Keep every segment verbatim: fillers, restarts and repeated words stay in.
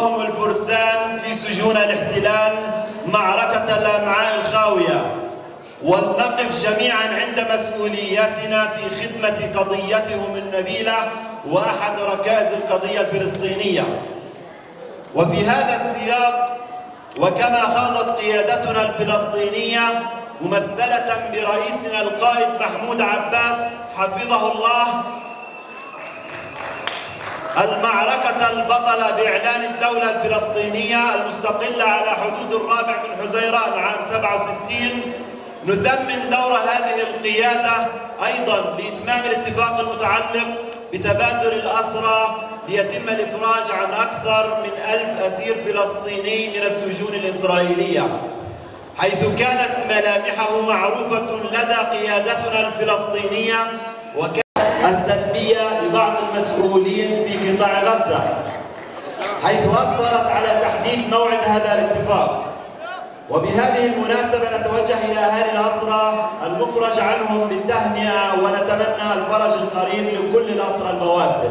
وهم الفرسان في سجون الاحتلال معركة الأمعاء الخاوية، ولنقف جميعا عند مسؤولياتنا في خدمة قضيتهم النبيلة وأحد ركائز القضية الفلسطينية. وفي هذا السياق، وكما خاضت قيادتنا الفلسطينية ممثلة برئيسنا القائد محمود عباس حفظه الله المعركة البطلة بإعلان الدولة الفلسطينية المستقلة على حدود الرابع من حزيران عام سبعة وستين، نثمن دور هذه القيادة أيضا لإتمام الاتفاق المتعلق بتبادل الأسرى ليتم الإفراج عن أكثر من ألف أسير فلسطيني من السجون الإسرائيلية، حيث كانت ملامحه معروفة لدى قيادتنا الفلسطينية وكانت السلبية لبعض المسؤولين في قطاع غزة، حيث أثرت على تحديد موعد هذا الاتفاق. وبهذه المناسبة نتوجه إلى أهالي الأسرى المفرج عنهم بالتهنئة ونتمنى الفرج القريب لكل الأسرى البواسل.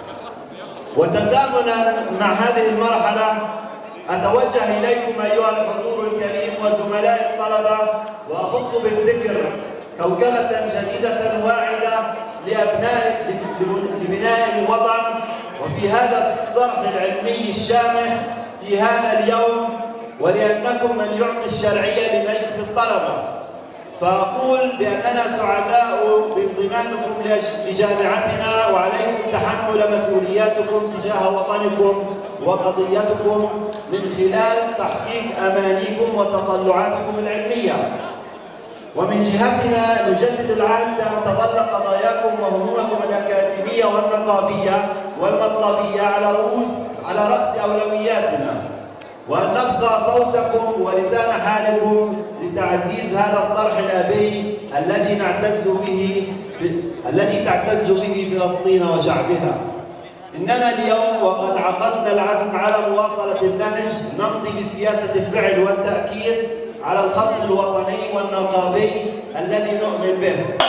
وتزامنا مع هذه المرحلة أتوجه إليكم أيها الحضور الكريم وزملائي الطلبة، وأخص بالذكر كوكبة جديدة واعدة لأبناء لبناء الوطن، وفي هذا الصرح العلمي الشامخ في هذا اليوم، ولأنكم من يعطي الشرعية لمجلس الطلبة، فأقول بأننا سعداء بانضمامكم لجامعتنا، وعليكم تحمل مسؤولياتكم تجاه وطنكم وقضيتكم من خلال تحقيق أمانيكم وتطلعاتكم العلمية. ومن جهتنا نجدد العهد بأن تظل قضاياكم وهمومكم الأكاديمية والنقابية والمطلبية على رؤوس على رأس أولوياتنا، وأن نبقى صوتكم ولسان حالكم لتعزيز هذا الصرح الأبي الذي نعتز به الذي تعتز به فلسطين وشعبها. إننا اليوم وقد عقدنا العزم على مواصلة النهج نمضي بسياسة الفعل والتأكيد على الخط الوطني والنقابي الذي نؤمن به.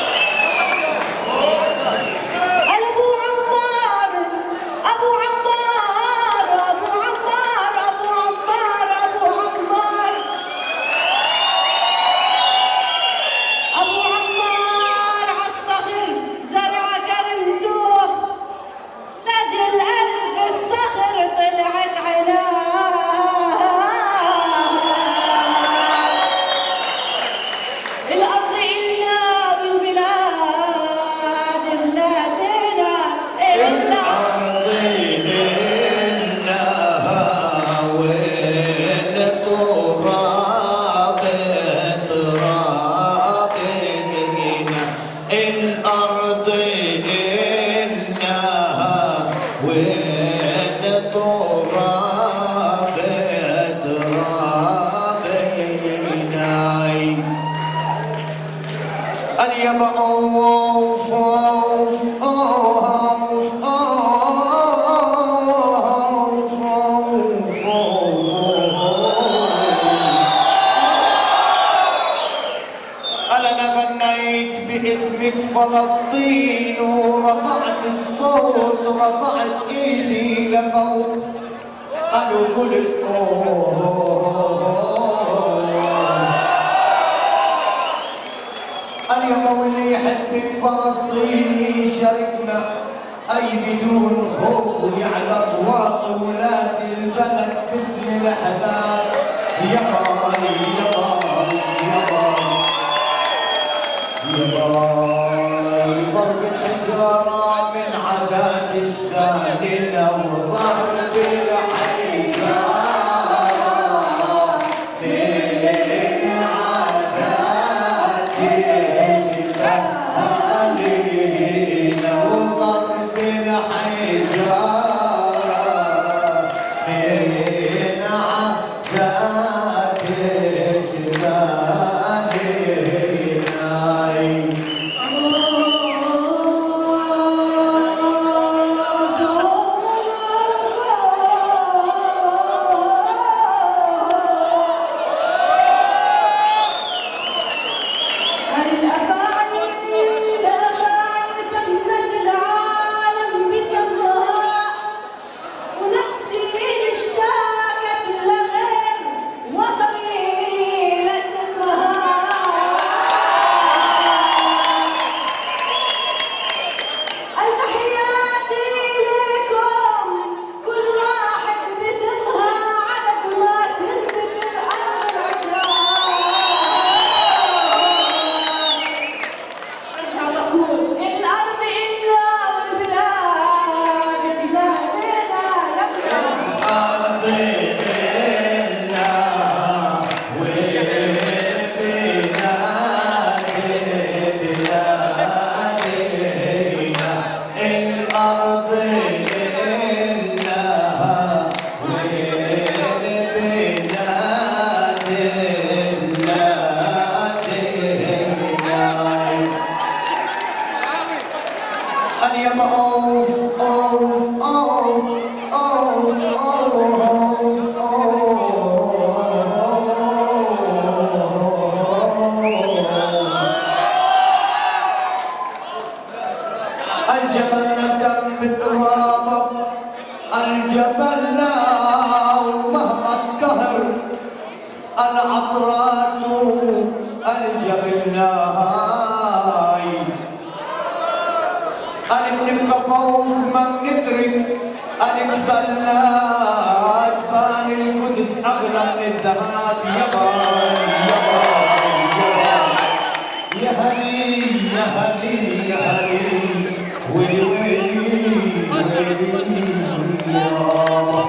فلسطين ورفعت الصوت ورفعت ايدي لفوق، انا قلت اوه اليوم واللي يحبك فلسطيني شاركنا، اي بدون خوف ويعلى اصوات ولاد البلد باسم الاحباب. يابا يابا يابا يابا ضرب الحجارة من عادات اشتالنا، وضرب الحجارة من عادات اشتالنا، وضرب الحجارة من العطرات الجبلناي نبقى فوق ما بندرك الجبلنا جبال القدس اغلى من الذهب يابان يابان يابان يا هلي يا هلي يا هلي ويلي ويلي ويلي يابا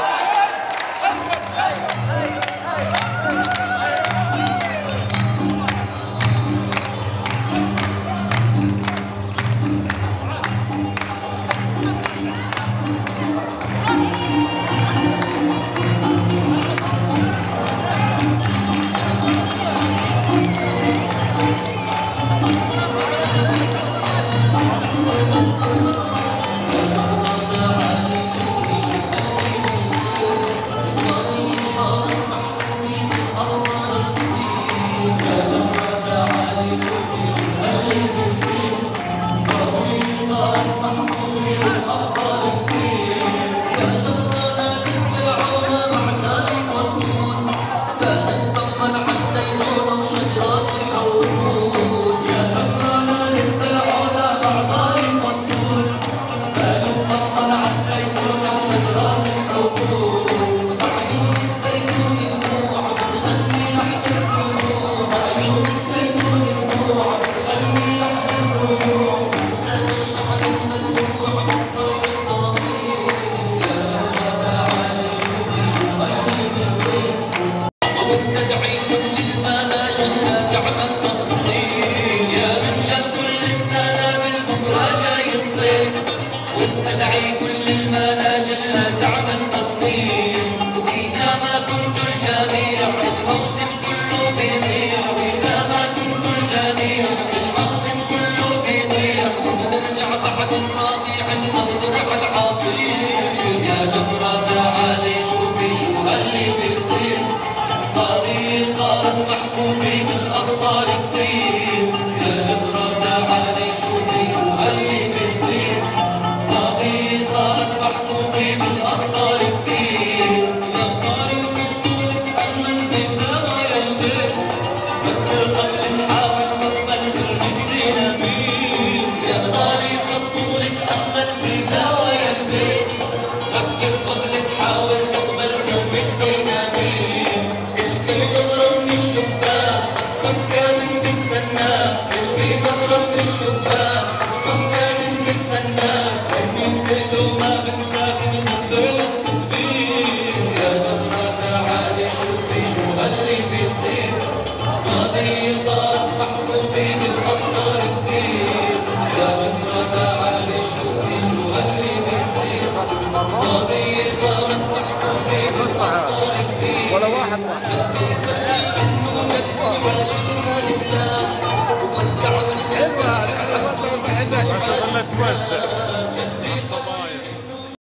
واستدعي كل المناجل لا تعمل تصدير وإذا ما كنت الجميع الموسم كله بيضيع وإذا ما كنت الجميع الموسم كله بيضيع ونرجع بعد الربيع ننظر على العطير يا جفرة تعالي شوفي شو هاللي بيصير قضية صارت محفوفة بالأخطار كثير يا جفرة تعالي شوفي شو هاللي بيصير صارت محفوفة بالأخطار كثير يا صاري وخطوط أمن في زوايا البيت فكر قبل نحاول نقبل نرمي الديناميت يا صاري خطوط أمن في زوايا البيت فكر قبل تحاول تقبل نرمي الديناميت الكل نضرب من الشباك خصمك كان بيستناك الكل نضرب من الشباك خصمك كان بيستناك نسيت وما بنساك نقبل التطبيق يا جفرة تعالي شوفي شو هاللي بيصير قضية صارت محفوفة بالأخطار كثير يا جفرة تعالي شوفي شو هاللي بيصير قضية صارت محفوفة بالأخطار كثير ولا واحد على شكلها البلاد وودعوا العباد حتى